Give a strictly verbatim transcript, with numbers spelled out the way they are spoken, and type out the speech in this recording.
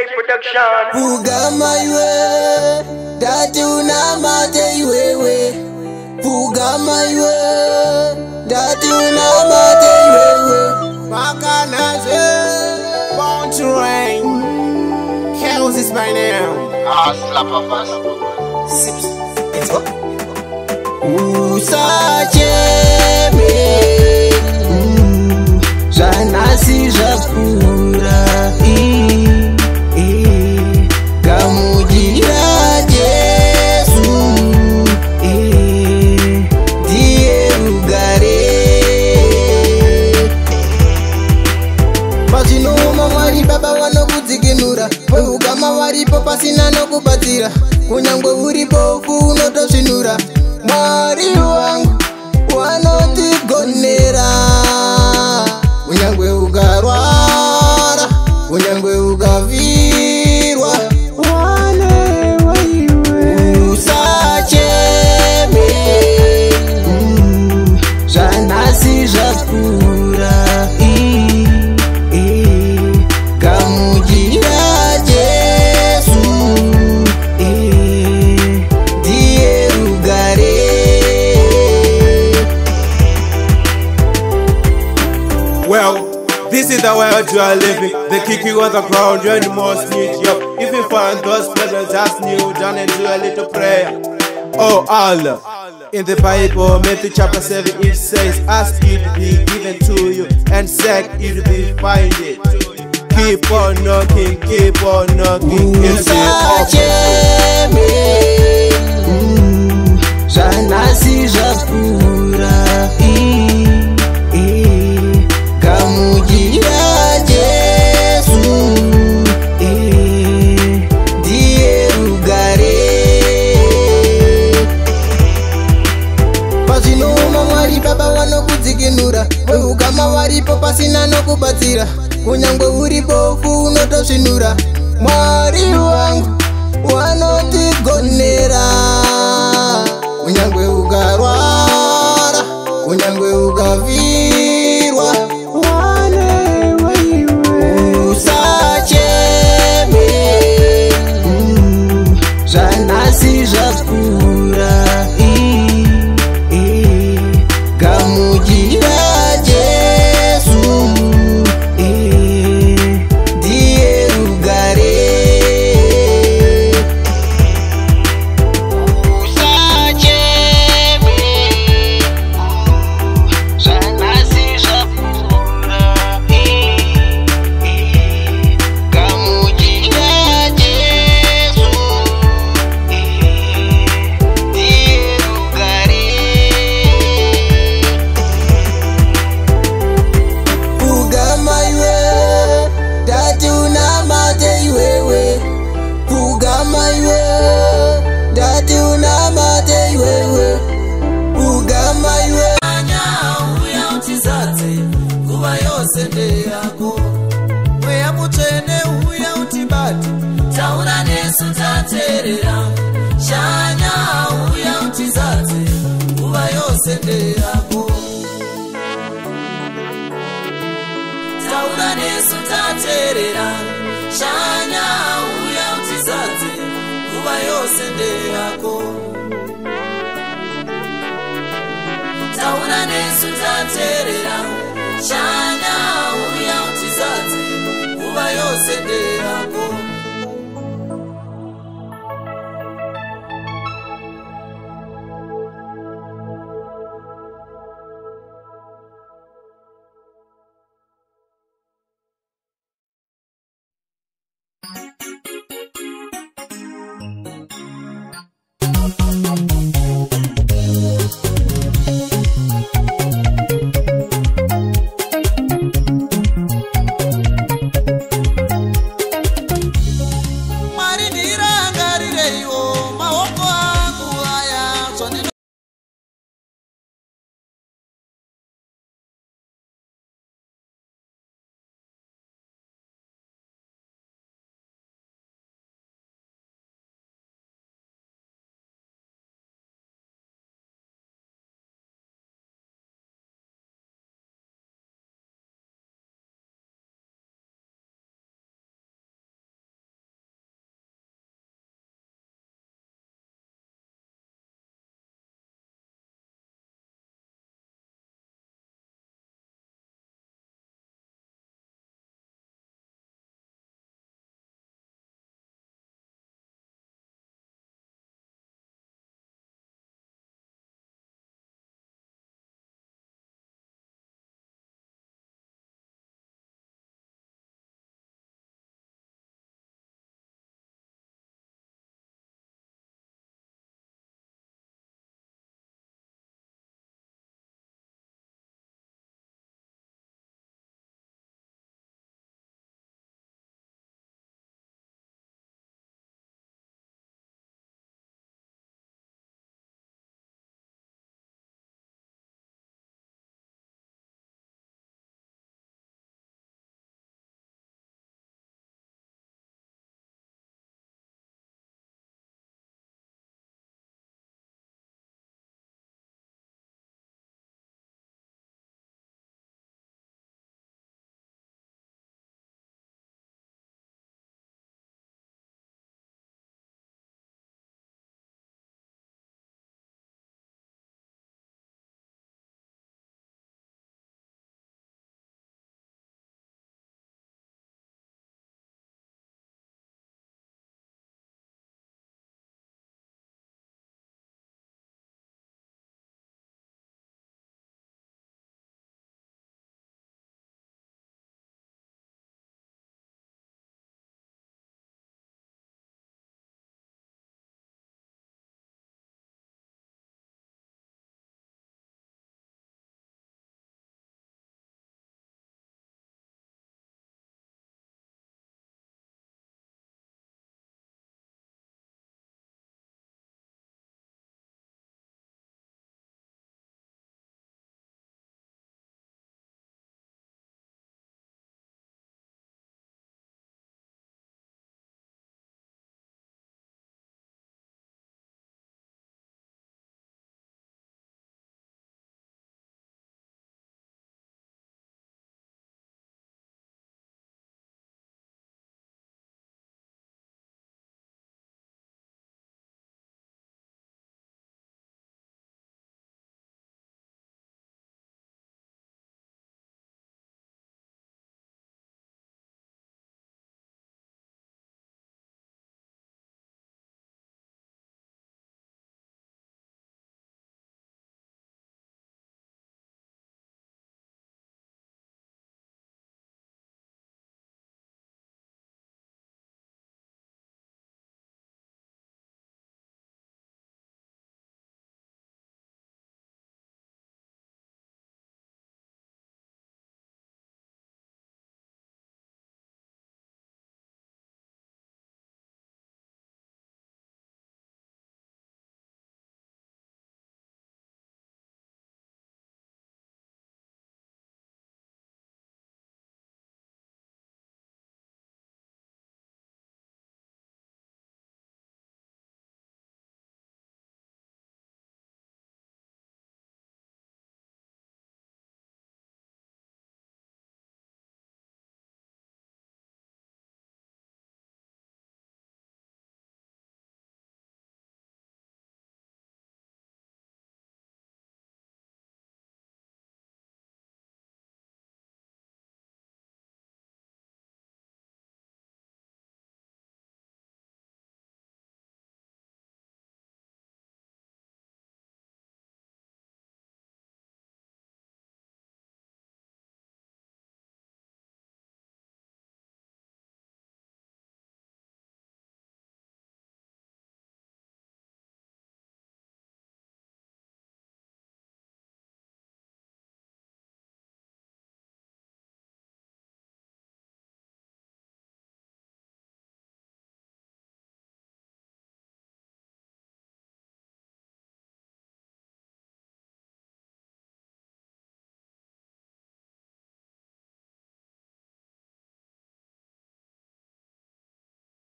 production. Pugama iwe, dati unamate iwewe. Pugama iwe, dati unamate iwewe. Makanha, born to reign. Chaos is my name. Ah, slap of us. Sips. Let's go. Usacheme, janasi japura. Gamujira Jesu, Ndiye rugare. Pasino mawari baba wanokudzikinura, pehugama waripo pasina nokubatsira. Kunyangwe uripo ufu unotosvinura. Mwari wangu wanotigonera. Kunyangwe ukarwara, kunyangwe ukavirwa, wane waiwe. Usacheme, zvanhasi zvakura. Gamuchira Jesu, Ndiye rugare. Well, this is the world you are living. They kick you on the ground, you're the most need. Yup, if you find those presents just kneel down and do a little prayer. Oh Allah, in the Bible, Matthew chapter seven, it says, ask it to be given to you, and seek it to be find it. Keep on knocking, keep on knocking. Usacheme, zvanhasi zvakura. Gamuchira Jesu, Ndiye rugare. Pasino mwari baba wanokudzikinura, pehugama waripo pasina nokubatsira. Kunyangwe uripo ufu unotosvinura. Mwari wangu wanotigonera. Kunyangwe ukarwara, kunyangwe ukavirwa, wane waiwe. Usacheme, zvanhasi zvakura. Gamuchira Jesu, Ndiye rugare. Usacheme, zvanhasi zvakura. Gamuchira Jesu, Ndiye rugare. Pugama iwe, dati unamate iwewe. Pugama iwe, dati unamate iwewe. Pugama iwe. Anya uya utizadze nguva yose ndeyako. Mweya mutsvene uya utibate, taura nesu tateerera. Shanya uya utizadze nguva yose ndeyako. Taura nesu tateerera. Shanya uya utizadze nguva yose ndeyako. Taura nesu tateerera. Shanya uya utizadze nguva yose ndeyako.